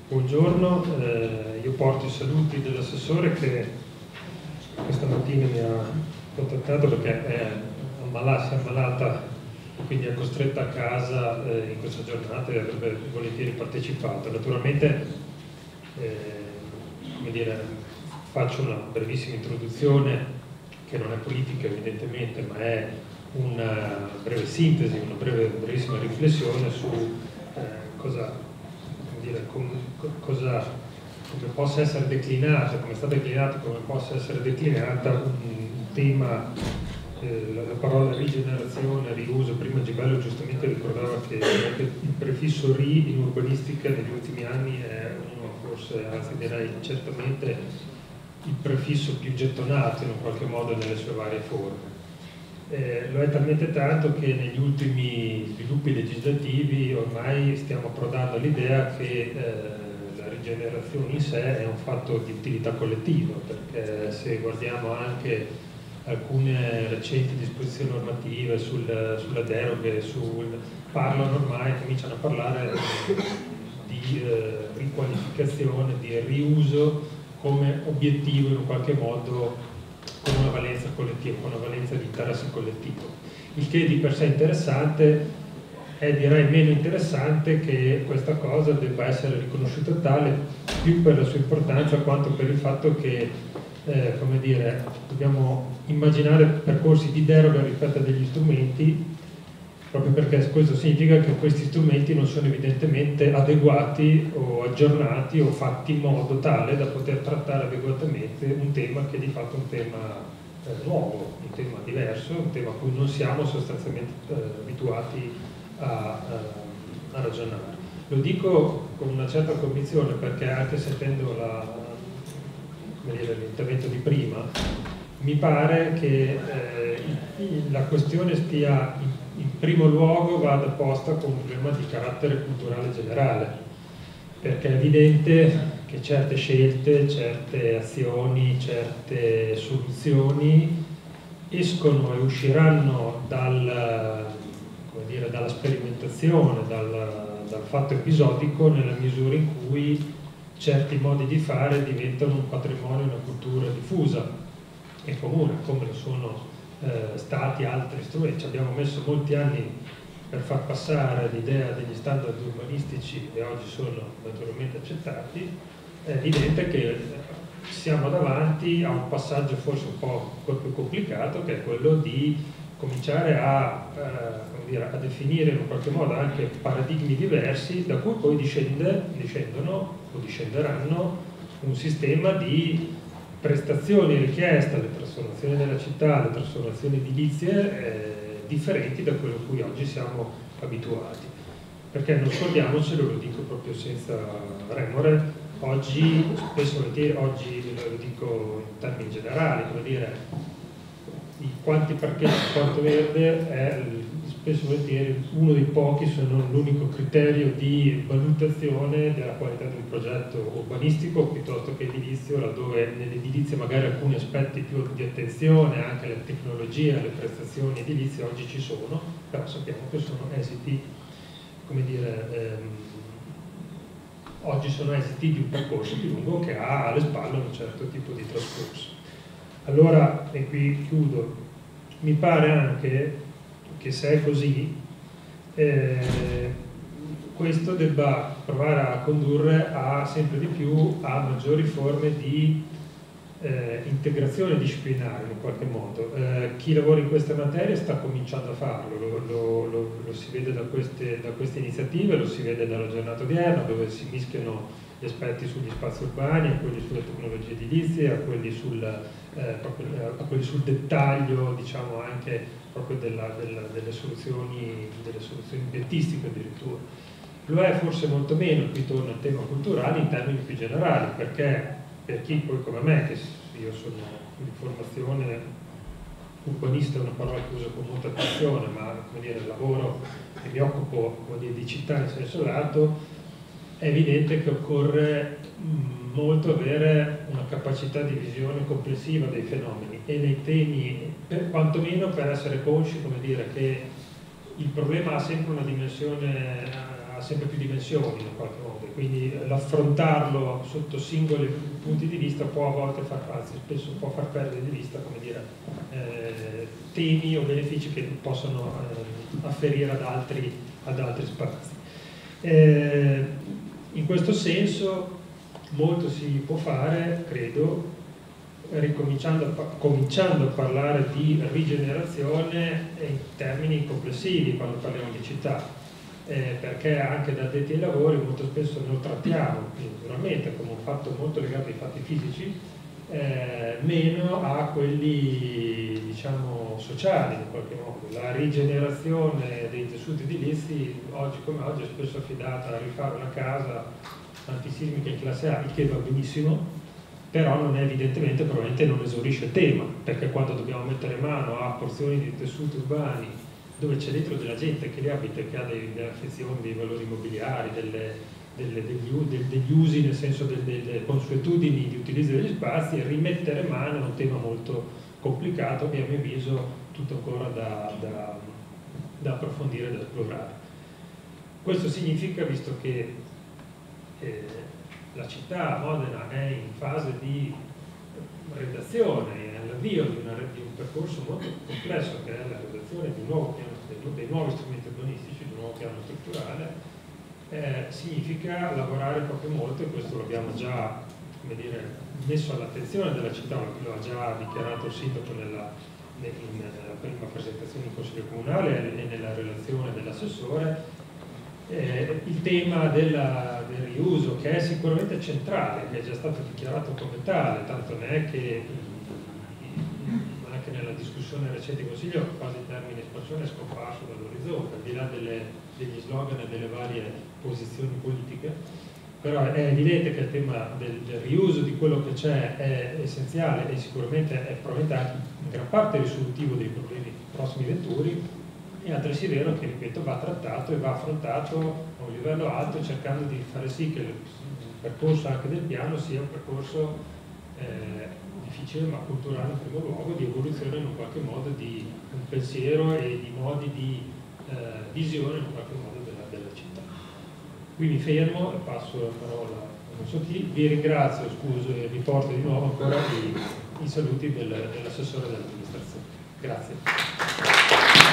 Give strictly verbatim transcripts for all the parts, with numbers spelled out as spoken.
Buongiorno, eh, io porto i saluti dell'assessore che questa mattina mi ha contattato perché è ammalata, si è ammalata, quindi è costretta a casa eh, in questa giornata e avrebbe volentieri partecipato. Naturalmente, eh, come dire, faccio una brevissima introduzione che non è politica evidentemente, ma è una breve sintesi, una breve, brevissima riflessione su eh, cosa dire, com, cosa, come possa essere declinata, come è stata declinata, come possa essere declinata un, un tema, eh, la, la parola rigenerazione, riuso. Prima Gibello giustamente ricordava che, che il prefisso ri in urbanistica negli ultimi anni è uno, forse, anzi direi certamente il prefisso più gettonato in un qualche modo nelle sue varie forme. Eh, lo è talmente tanto che negli ultimi sviluppi legislativi ormai stiamo approdando all'idea che eh, la rigenerazione in sé è un fatto di utilità collettiva, perché se guardiamo anche alcune recenti disposizioni normative sul, sulle deroghe, sul, parlano ormai, cominciano a parlare di eh, riqualificazione, di riuso come obiettivo in un qualche modo con una valenza collettiva, con una valenza di interesse collettivo. Il che di per sé interessante, è direi meno interessante che questa cosa debba essere riconosciuta tale più per la sua importanza quanto per il fatto che, eh, come dire, dobbiamo immaginare percorsi di deroga rispetto a degli strumenti, proprio perché questo significa che questi strumenti non sono evidentemente adeguati o aggiornati o fatti in modo tale da poter trattare adeguatamente un tema che di fatto è un tema eh, nuovo, un tema diverso, un tema a cui non siamo sostanzialmente eh, abituati a, a, a ragionare. Lo dico con una certa convinzione perché anche sentendo l'intervento di prima, mi pare che eh, la questione stia in in primo luogo vada posta con un problema di carattere culturale generale, perché è evidente che certe scelte, certe azioni, certe soluzioni escono e usciranno dal, come dire, dalla sperimentazione, dal, dal fatto episodico, nella misura in cui certi modi di fare diventano un patrimonio, una cultura diffusa e comune, come lo sono Eh, stati altri strumenti. Ci abbiamo messo molti anni per far passare l'idea degli standard urbanistici e oggi sono naturalmente accettati. È evidente che siamo davanti a un passaggio forse un po' più complicato, che è quello di cominciare a, eh, come dire, a definire in un qualche modo anche paradigmi diversi da cui poi discende, discendono o discenderanno un sistema di prestazioni richieste alle trasformazioni della città, alle trasformazioni edilizie eh, differenti da quello a cui oggi siamo abituati. Perché non scordiamocelo, lo dico proprio senza remore, oggi, spesso volentieri, oggi lo dico in termini generali, come dire, i quanti parcheggi di Porto Verde è spesso volentieri uno dei pochi, se non l'unico criterio di valutazione della qualità del progetto urbanistico piuttosto che edilizio, laddove nell'edilizia magari alcuni aspetti più di attenzione, anche le tecnologie, le prestazioni edilizie oggi ci sono, però sappiamo che sono esiti, come dire, ehm, oggi sono esiti di un percorso più lungo che ha alle spalle un certo tipo di trascorso. Allora, e qui chiudo, mi pare anche che se è così, eh, questo debba provare a condurre a sempre di più a maggiori forme di eh, integrazione disciplinare in qualche modo. Eh, chi lavora in queste materie sta cominciando a farlo, lo, lo, lo, lo si vede da queste, da queste iniziative, lo si vede dalla giornata odierna dove si mischiano gli aspetti sugli spazi urbani, a quelli sulle tecnologie edilizie, a quelli sul, eh, proprio, a quelli sul dettaglio, diciamo anche proprio della, della, delle soluzioni, delle soluzioni piattistiche addirittura. Lo è forse molto meno, qui torna il tema culturale in termini più generali, perché per chi poi come me, che io sono di formazione urbanista, è una parola che uso con molta attenzione, ma come dire, lavoro e mi occupo, come dire, di città in senso lato, è evidente che occorre mh, molto avere una capacità di visione complessiva dei fenomeni e nei temi, per, quantomeno per essere consci, come dire, che il problema ha sempre una dimensione, ha sempre più dimensioni in qualche modo, quindi l'affrontarlo sotto singoli punti di vista può a volte far, anzi spesso può far perdere di vista, come dire, eh, temi o benefici che possono eh, afferire ad altri, ad altri spazi. Eh, in questo senso molto si può fare, credo, ricominciando a, cominciando a parlare di rigenerazione in termini complessivi quando parliamo di città, eh, perché anche da addetti ai lavori molto spesso non trattiamo, naturalmente, come un fatto molto legato ai fatti fisici, eh, meno a quelli, diciamo, sociali in qualche modo. La rigenerazione dei tessuti edilizi oggi come oggi è spesso affidata a rifare una casa antisismica in classe A, il che va benissimo, però non è evidentemente, probabilmente non esaurisce il tema, perché quando dobbiamo mettere mano a porzioni di tessuti urbani dove c'è dentro della gente che li abita e che ha dei, delle affezioni, dei valori immobiliari, delle, delle, degli, degli usi nel senso delle, delle consuetudini di utilizzo degli spazi, rimettere mano è un tema molto complicato che a mio avviso tutto ancora da, da, da approfondire e da esplorare. Questo significa, visto che eh, la città, Modena, è in fase di redazione, è all'avvio di, di un percorso molto complesso che è la redazione di un nuovo piano, dei nuovi strumenti urbanistici, di un nuovo piano strutturale, eh, significa lavorare proprio molto, e questo l'abbiamo già, come dire, messo all'attenzione della città, lo ha già dichiarato il sindaco nella, nella prima presentazione in Consiglio Comunale e nella relazione dell'assessore. Eh, il tema della, del riuso, che è sicuramente centrale, che è già stato dichiarato come tale, tanto ne è che anche nella discussione recente in Consiglio quasi il termine espansione è scomparso dall'orizzonte, al di là delle, degli slogan e delle varie posizioni politiche, però è evidente che il tema del, del riuso di quello che c'è è essenziale e sicuramente è probabilmente anche in gran parte risolutivo dei problemi prossimi venturi. È altresì vero che, ripeto, va trattato e va affrontato a un livello alto, cercando di fare sì che il percorso anche del piano sia un percorso eh, difficile ma culturale in primo luogo, di evoluzione in un qualche modo di un pensiero e di modi di eh, visione in un qualche modo della, della città. Qui mi fermo e passo la parola a non so chi, vi ringrazio, scuso e vi porto di nuovo ancora i, i saluti del, dell'assessore dell'amministrazione. Grazie.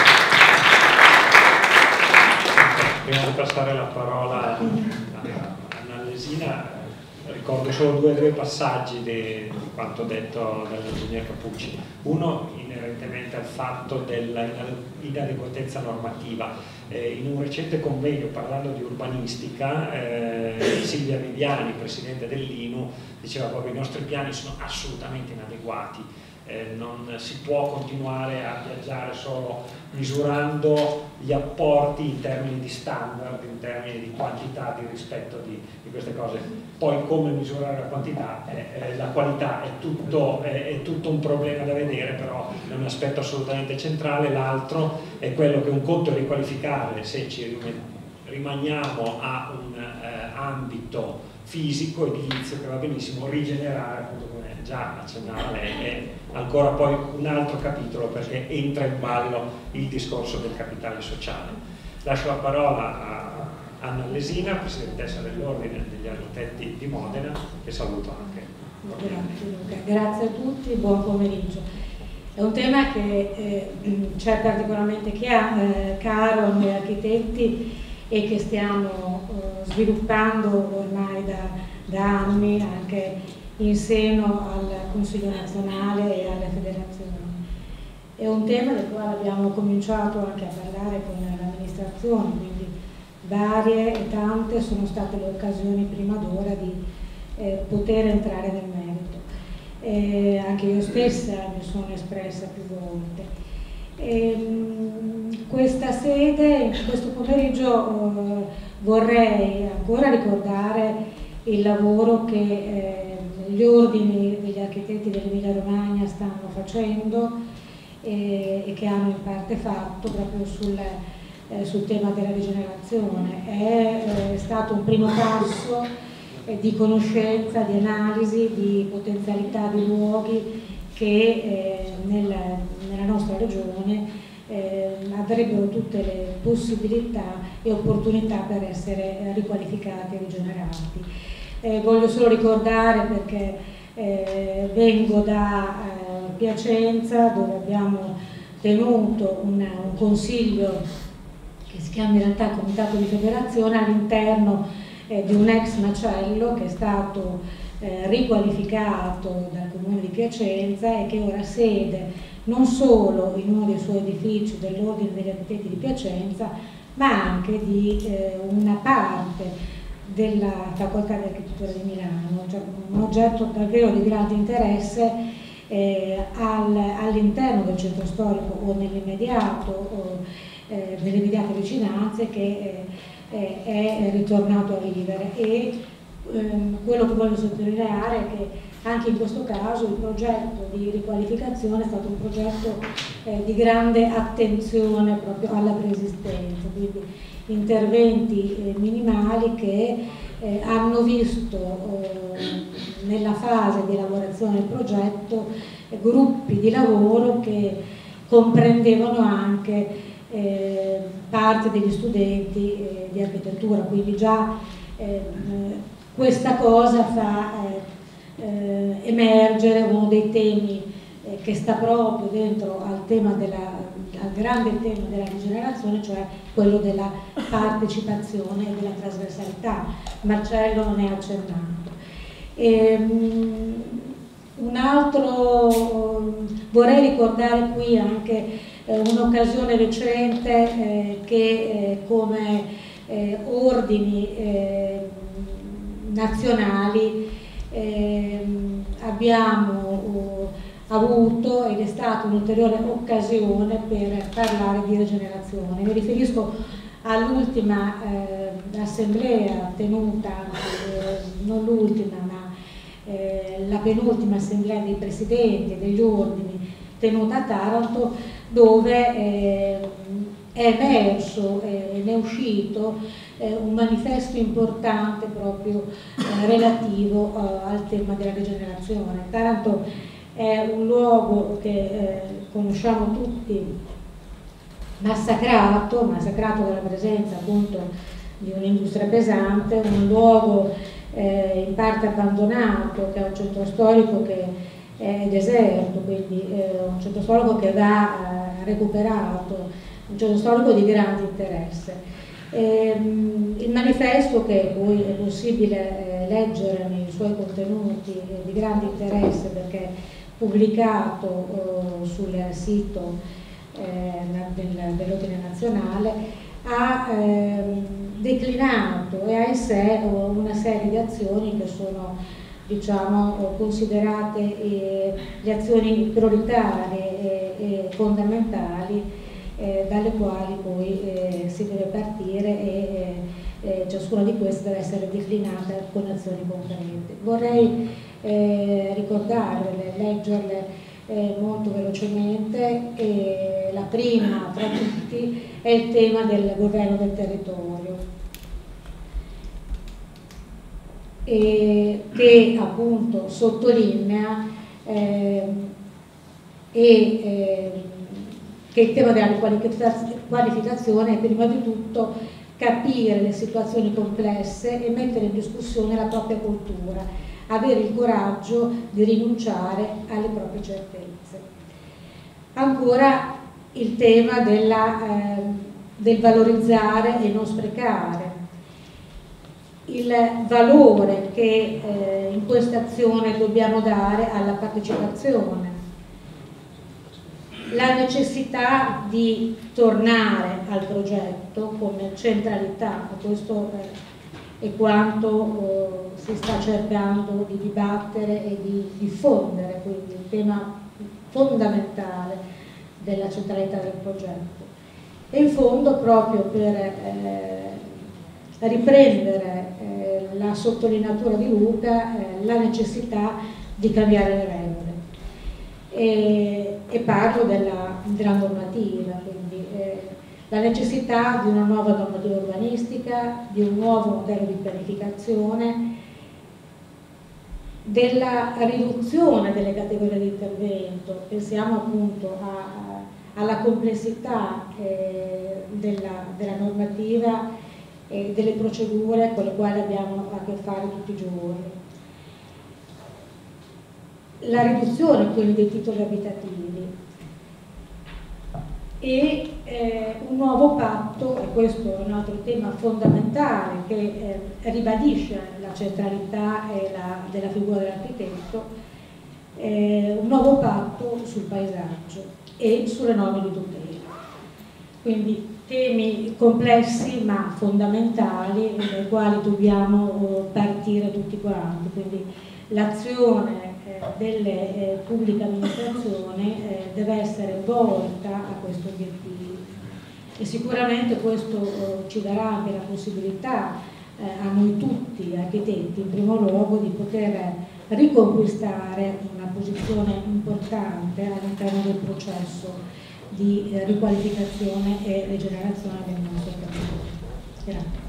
Prima di passare la parola a Anna Lesina, ricordo solo due o tre passaggi di quanto detto dall'ingegner Capucci. Uno inerentemente al fatto dell'inadeguatezza normativa. Eh, in un recente convegno parlando di urbanistica, eh, Silvia Viviani, presidente dell'I N U, diceva proprio che i nostri piani sono assolutamente inadeguati. Eh, non si può continuare a viaggiare solo misurando gli apporti in termini di standard, in termini di quantità, di rispetto di, di queste cose. Poi come misurare la quantità, eh, eh, la qualità è tutto, eh, è tutto un problema da vedere, però è un aspetto assolutamente centrale. L'altro è quello che un conto è riqualificare se ci rimaniamo a un eh, ambito fisico, edilizio, che va benissimo, rigenerare, appunto come già accennava lei, è ancora poi un altro capitolo, perché entra in ballo il discorso del capitale sociale. Lascio la parola a Anna Lesina, presidentessa dell'Ordine degli Architetti di Modena, che saluto anche. Grazie Luca, grazie a tutti, buon pomeriggio. È un tema che eh, c'è particolarmente chiaro, eh, caro a noi architetti e che stiamo eh, sviluppando ormai da, da anni anche in seno al Consiglio nazionale e alle federazioni. È un tema del quale abbiamo cominciato anche a parlare con l'amministrazione, quindi varie e tante sono state le occasioni prima d'ora di eh, poter entrare nel merito. Eh, anche io stessa mi sono espressa più volte. E, questa sede, in questo pomeriggio, eh, vorrei ancora ricordare il lavoro che eh, gli ordini degli architetti dell'Emilia Romagna stanno facendo e, e che hanno in parte fatto proprio sul, eh, sul tema della rigenerazione. È, è stato un primo passo eh, di conoscenza, di analisi, di potenzialità di luoghi che eh, nel, nella nostra regione eh, avrebbero tutte le possibilità e opportunità per essere eh, riqualificati e rigenerati. Eh, voglio solo ricordare, perché eh, vengo da eh, Piacenza, dove abbiamo tenuto una, un consiglio che si chiama in realtà Comitato di Federazione all'interno eh, di un ex macello che è stato eh, riqualificato dal Comune di Piacenza e che ora sede non solo in uno dei suoi edifici dell'Ordine degli Architetti di Piacenza, ma anche di eh, una parte della Facoltà di Architettura di Milano, cioè un oggetto davvero di grande interesse eh, al, all'interno del centro storico o nell'immediato o eh, nelle immediate vicinanze, che eh, è ritornato a vivere. E ehm, quello che voglio sottolineare è che anche in questo caso il progetto di riqualificazione è stato un progetto eh, di grande attenzione proprio alla preesistenza, quindi interventi eh, minimali che eh, hanno visto eh, nella fase di elaborazione del progetto eh, gruppi di lavoro che comprendevano anche eh, parte degli studenti eh, di architettura, quindi già eh, questa cosa fa eh, eh, emergere uno dei temi eh, che sta proprio dentro al tema della al grande tema della rigenerazione, cioè quello della partecipazione e della trasversalità. Marcello non è accennato. E, um, un altro, vorrei ricordare qui anche eh, un'occasione recente eh, che eh, come eh, ordini eh, nazionali eh, abbiamo uh, avuto, ed è stata un'ulteriore occasione per parlare di rigenerazione. Mi riferisco all'ultima eh, assemblea tenuta, eh, non l'ultima, ma eh, la penultima assemblea dei presidenti degli ordini tenuta a Taranto, dove eh, è emerso e eh, ne è uscito eh, un manifesto importante proprio eh, relativo eh, al tema della rigenerazione. Taranto è un luogo che eh, conosciamo tutti, massacrato, massacrato dalla presenza appunto di un'industria pesante, un luogo eh, in parte abbandonato, che è un centro storico che è deserto, quindi eh, un centro storico che va eh, recuperato, un centro storico di grande interesse. E, mh, il manifesto, che poi è possibile eh, leggere nei suoi contenuti, è di grande interesse perché pubblicato eh, sul sito eh, del, dell'Ordine Nazionale, ha eh, declinato e ha in sé una serie di azioni che sono, diciamo, considerate eh, le azioni prioritarie e, e fondamentali eh, dalle quali poi eh, si deve partire e eh, ciascuna di queste deve essere declinata con azioni concrete. Vorrei Eh, ricordarle, leggerle eh, molto velocemente. E la prima tra tutti è il tema del governo del territorio, e che appunto sottolinea eh, e eh, che il tema della qualificazione è prima di tutto capire le situazioni complesse e mettere in discussione la propria cultura, avere il coraggio di rinunciare alle proprie certezze. Ancora il tema della, eh, del valorizzare e non sprecare, il valore che eh, in questa azione dobbiamo dare alla partecipazione, la necessità di tornare al progetto come centralità, questo eh, e quanto eh, si sta cercando di dibattere e di diffondere, quindi il tema fondamentale della centralità del progetto. E in fondo, proprio per eh, riprendere eh, la sottolineatura di Luca, eh, la necessità di cambiare le regole. E, e parlo della, della normativa, quindi eh, la necessità di una nuova normativa urbanistica, di un nuovo modello di pianificazione, della riduzione delle categorie di intervento. Pensiamo appunto a, alla complessità eh, della, della normativa e delle procedure con le quali abbiamo a che fare tutti i giorni. La riduzione quindi dei titoli abitativi e eh, un nuovo patto, e questo è un altro tema fondamentale che eh, ribadisce la centralità e la, della figura dell'architetto, eh, un nuovo patto sul paesaggio e sulle norme di tutela. Quindi temi complessi ma fondamentali dai quali dobbiamo partire tutti quanti. Quindi l'azione eh, delle eh, pubbliche amministrazioni eh, deve essere volta a questo obiettivo e sicuramente questo eh, ci darà anche la possibilità eh, a noi tutti architetti in primo luogo di poter riconquistare una posizione importante all'interno del processo di eh, riqualificazione e rigenerazione del nostro territorio. Grazie.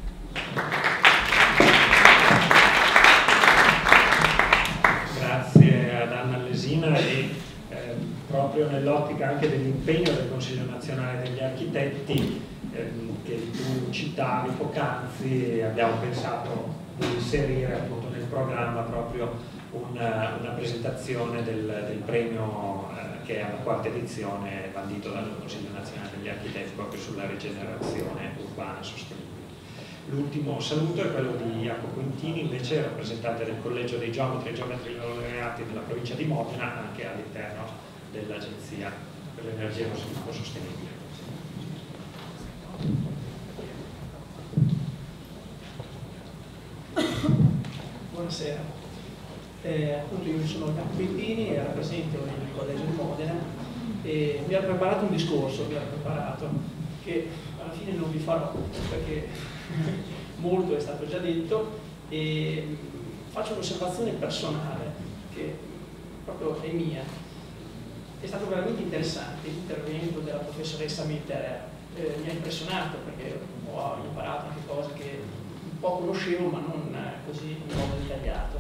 Grazie ad Anna Lesina e eh, proprio nell'ottica anche dell'impegno del Consiglio Nazionale degli Architetti eh, che tu citavi poc'anzi, abbiamo pensato di inserire appunto nel programma proprio una, una presentazione del, del premio eh, che è alla quarta edizione bandito dal Consiglio Nazionale degli Architetti proprio sulla rigenerazione urbana sostenibile. L'ultimo saluto è quello di Jacopo Quintini, invece rappresentante del Collegio dei Geometri e Geometri Laureati della provincia di Modena, anche all'interno dell'Agenzia per l'Energia e lo Sviluppo Sostenibile. Buonasera, eh, appunto io sono Jacopo Quintini e rappresento il Collegio di Modena e mi ha preparato un discorso, mi ha preparato che alla fine non vi farò perché molto è stato già detto e faccio un'osservazione personale che proprio è mia. È stato veramente interessante l'intervento della professoressa Mitterer, eh, mi ha impressionato perché ho imparato anche cose che un po' conoscevo ma non così in modo dettagliato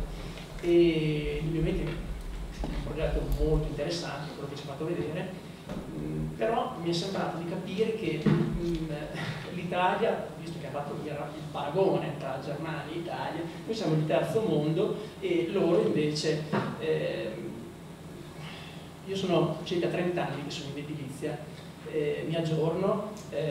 e ovviamente è un progetto molto interessante quello che ci ha fatto vedere. Mm, però mi è sembrato di capire che mm, l'Italia, visto che ha fatto il paragone tra Germania e Italia, noi siamo il terzo mondo e loro invece, eh, io sono circa trenta anni che sono in edilizia, eh, mi aggiorno eh,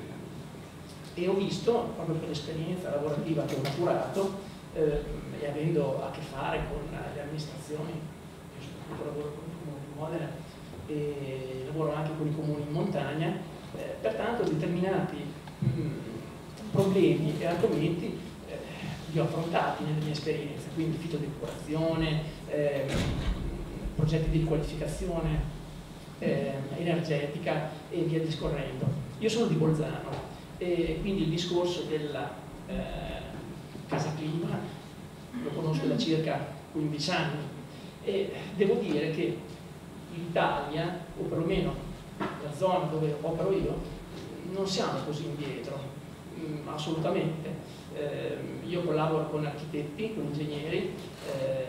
e ho visto, proprio per l'esperienza lavorativa che ho maturato eh, e avendo a che fare con le amministrazioni, io soprattutto lavoro con il Comune di Modena, e lavoro anche con i comuni in montagna, eh, pertanto determinati mh, problemi e argomenti eh, li ho affrontati nelle mie esperienze, quindi fitodecorazione, eh, progetti di riqualificazione eh, energetica e via discorrendo. Io sono di Bolzano e quindi il discorso della eh, casa clima lo conosco da circa quindici anni e devo dire che l'Italia, o perlomeno la zona dove opero io, non siamo così indietro, mh, assolutamente. Eh, io collaboro con architetti, con ingegneri eh,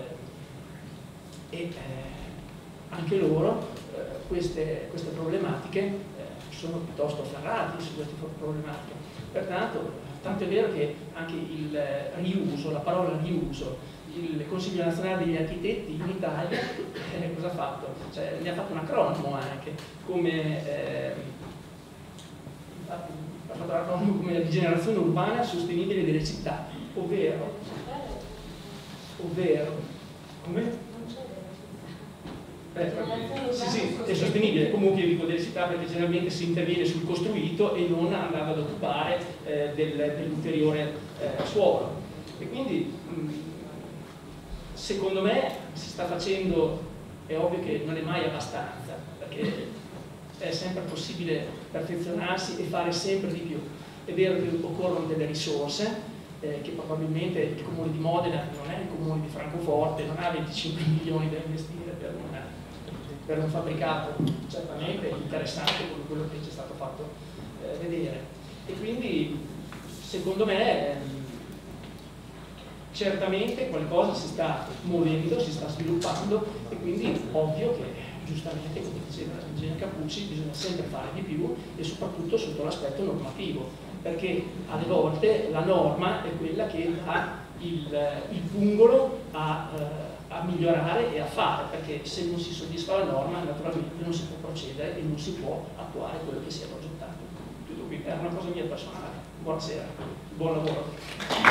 e eh, anche loro eh, queste, queste problematiche eh, sono piuttosto ferrati su queste problematiche. Pertanto, tanto è vero che anche il riuso, la parola riuso, il Consiglio Nazionale degli Architetti in Italia eh, cosa ha fatto? Cioè, ne ha fatto un acronimo anche, come, eh, ha fatto l'acronimo come la rigenerazione urbana sostenibile delle città, ovvero, ovvero, come? Eh, sì, sì, è sostenibile, comunque io dico delle città perché generalmente si interviene sul costruito e non andando ad occupare eh, del, dell'ulteriore eh, suolo. E quindi mh, secondo me si sta facendo, è ovvio che non è mai abbastanza, perché è sempre possibile perfezionarsi e fare sempre di più. È vero che occorrono delle risorse, eh, che probabilmente il Comune di Modena non è il Comune di Francoforte, non ha venticinque milioni da investire per, una, per un fabbricato certamente interessante come quello che ci è stato fatto eh, vedere. E quindi, secondo me, certamente qualcosa si sta muovendo, si sta sviluppando e quindi ovvio che giustamente, come diceva l'ingegnere Cappucci, bisogna sempre fare di più e soprattutto sotto l'aspetto normativo, perché alle volte la norma è quella che dà il, il pungolo a, a migliorare e a fare, perché se non si soddisfa la norma naturalmente non si può procedere e non si può attuare quello che si è progettato. Tutto qui, è una cosa mia personale. Buonasera, buon lavoro.